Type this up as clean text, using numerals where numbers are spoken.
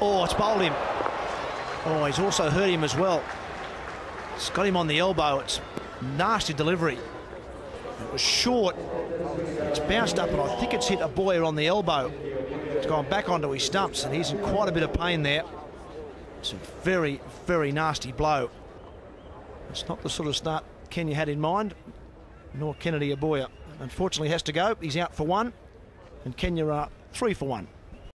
Oh, it's bowled him. Oh, he's also hurt him as well. It's got him on the elbow. It's nasty delivery. It was short. It's bounced up, and I think it's hit a Boyer on the elbow. It's gone back onto his stumps, and he's in quite a bit of pain there. It's a very, very nasty blow. It's not the sort of start Kenya had in mind, nor Kennedy Otieno. Unfortunately, has to go. He's out for one, and Kenya are 3 for 1.